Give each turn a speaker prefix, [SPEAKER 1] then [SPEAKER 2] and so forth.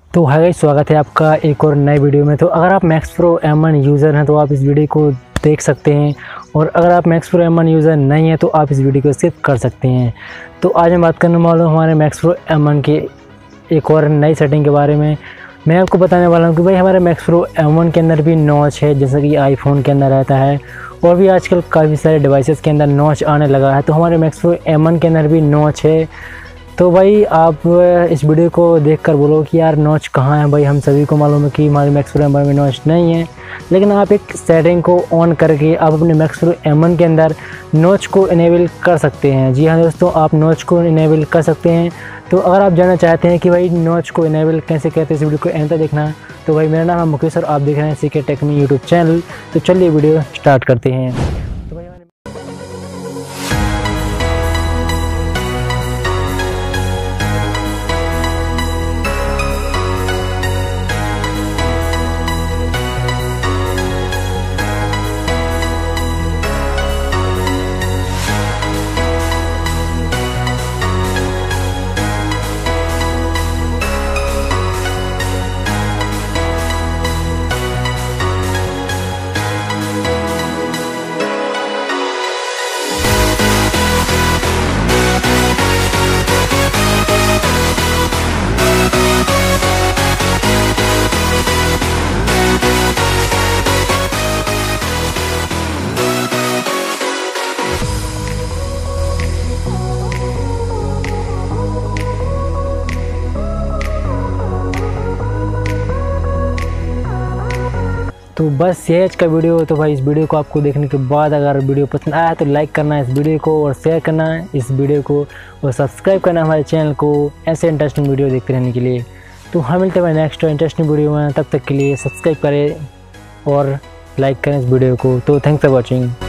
[SPEAKER 1] तो hi guys, स्वागत है आपका एक और नए वीडियो में। तो अगर आप मैक्स प्रो M1 यूज़र हैं तो आप इस वीडियो को देख सकते हैं, और अगर आप मैक्स प्रो M1 यूज़र नहीं है तो आप इस वीडियो को स्किप कर सकते हैं। तो आज मैं बात करने वाला हूँ हमारे मैक्स प्रो M1 के एक और नई सेटिंग के बारे में। मैं आपको बताने वाला हूँ कि भाई हमारे मैक्स प्रो M1 के अंदर भी नॉच है, जैसा कि आईफोन के अंदर रहता है, और भी आजकल काफ़ी सारे डिवाइसेस के अंदर नॉच आने लगा है। तो हमारे मैक्स प्रो M1 के अंदर भी नॉच है। तो भाई आप इस वीडियो को देखकर बोलो कि यार नॉच कहाँ है। भाई हम सभी को मालूम है कि हमारे मैक्स प्रो M1 में नॉच नहीं है, लेकिन आप एक सेटिंग को ऑन करके आप अपने मैक्स प्रो M1 के अंदर नॉच को इनेबल कर सकते हैं। जी हाँ दोस्तों, आप नॉच को इनेबल कर सकते हैं। तो अगर आप जानना चाहते हैं कि भाई नॉच को इनेबल कैसे कहते हैं, इस वीडियो को एंड तक देखना। तो भाई मेरा नाम है मुकेश और आप देख रहे हैं secret tech me YouTube channel. तो चलिए वीडियो स्टार्ट करते हैं। तो भाई तो बस यही आज का वीडियो। तो भाई इस वीडियो को आपको देखने के बाद अगर वीडियो पसंद आया तो लाइक करना है इस वीडियो को, और शेयर करना है इस वीडियो को, और सब्सक्राइब करना है हमारे चैनल को ऐसे इंटरेस्टिंग वीडियो देखते रहने के लिए। तो हम मिलते हैं नेक्स्ट इंटरेस्टिंग वीडियो में। तब तक के लिए सब्सक्राइब करें और लाइक करें इस वीडियो को। तो थैंक्स फॉर वॉचिंग।